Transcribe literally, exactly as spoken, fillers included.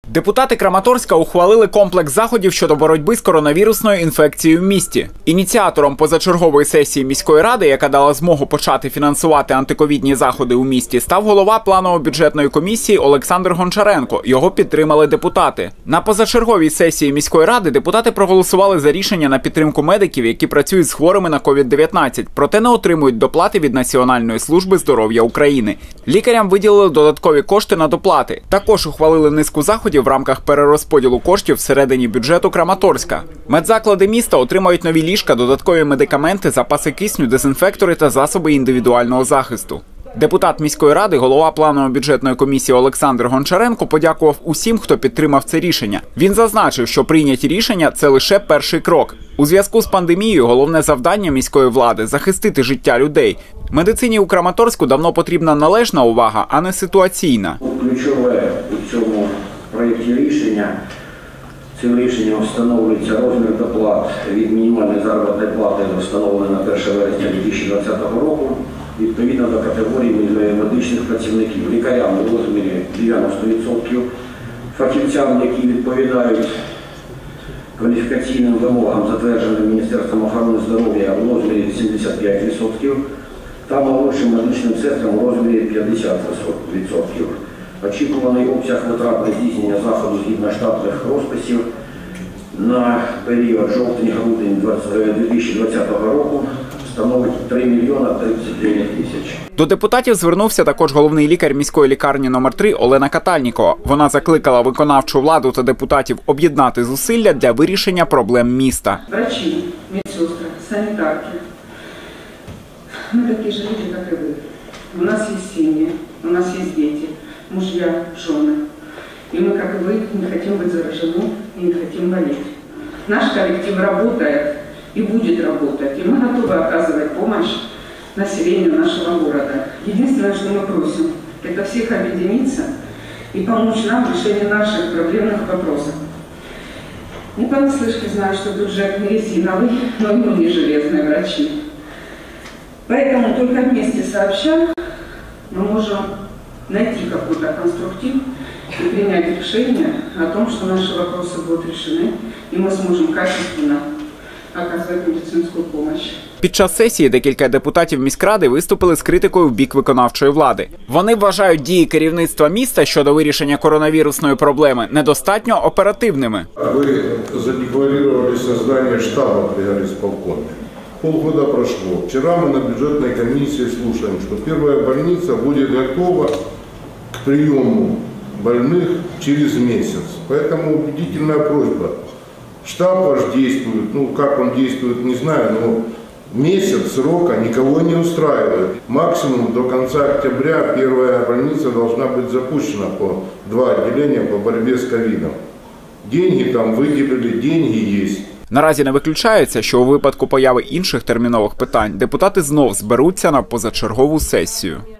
Депутати Краматорська ухвалили комплекс заходів щодо боротьби з коронавірусною інфекцією в місті. Ініціатором позачергової сесії міської ради, яка дала змогу почати фінансувати антиковідні заходи у місті, став голова планово-бюджетної комісії Олександр Гончаренко. Його підтримали депутати. На позачерговій сесії міської ради депутати проголосували за рішення на підтримку медиків, які працюють з хворими на ковід дев'ятнадцять, проте не отримують доплати від Національної служби здоров'я України. Лікарям виділили додаткові кошти на доплати. Також ухвалили низку заходів в рамках перерозподілу коштів всередині бюджету Краматорська. Медзаклади міста отримають нові ліжка, додаткові медикаменти, запаси кисню, дезінфектори та засоби індивідуального захисту. Депутат міської ради, голова планово-бюджетної комісії Олександр Гончаренко подякував усім, хто підтримав це рішення. Він зазначив, що прийняті рішення – це лише перший крок. У зв'язку з пандемією головне завдання міської влади – захистити життя людей. Медицині у Краматорську давно потрібна належна увага, а не ситуаційна. Ключове у цьому проєкті рішення – цим рішенням встановлюється розмір доплат від мінімальної заробітної плати, встановленої на перше вересня дві тисячі двадцятого року, відповідно до категорії медичних працівників, лікарям у розмірі дев'яносто відсотків, фахівцям, які відповідають кваліфікаційним вимогам, затвердженим Міністерством охорони здоров'я, у розмірі сімдесят п'ять відсотків, та молодшим медичним сестрам у розмірі п'ятдесят відсотків. Очікуваний обсяг витрат на здійснення заходу згідно штатних розписів на період жовтень-грудень дві тисячі двадцятого року становить три мільйони тридцять дев'ять тисяч. До депутатів звернувся також головний лікар міської лікарні номер три Олена Катальнікова. Вона закликала виконавчу владу та депутатів об'єднати зусилля для вирішення проблем міста. Врачі, медсестри, санітарки. Ми такі ж люди, як і ви. У нас є сім'ї, у нас є діти, мужья, жены. И мы, как и вы, не хотим быть заражены и не хотим болеть. Наш коллектив работает и будет работать, и мы готовы оказывать помощь населению нашего города. Единственное, что мы просим, это всех объединиться и помочь нам в решении наших проблемных вопросов. Не понаслышке знаю, что бюджет не резиновый, но и мы не железные врачи. Поэтому только вместе сообща мы можем найти какой-то конструктив и принять решение о том, что наши вопросы будут решены, и мы сможем качественно оказывать медицинскую помощь. Під час сесії декілька депутатів міськради виступили з критикою в бік виконавчої влади. Вони вважають дії керівництва міста щодо вирішення коронавірусної проблеми недостатньо оперативними. Ви задекларували створення штабу при горисполкомі. Полгода прошло. Вчера мы на бюджетной комиссии слушаем, что первая больница будет готова к приему больных через месяц. Поэтому убедительная просьба. Штаб ваш действует, ну как он действует, не знаю, но месяц срока никого не устраивает. Максимум до конца октября первая больница должна быть запущена по два отделения по борьбе с ковидом. Деньги там выделили, деньги есть. Наразі не виключається, що у випадку появи інших термінових питань депутати знов зберуться на позачергову сесію.